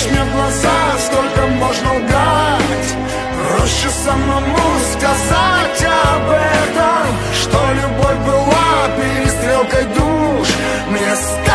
смотришь мне в глаза, сколько можно лгать? Проще самому сказать об этом, что любовь была перестрелкой душ. Мне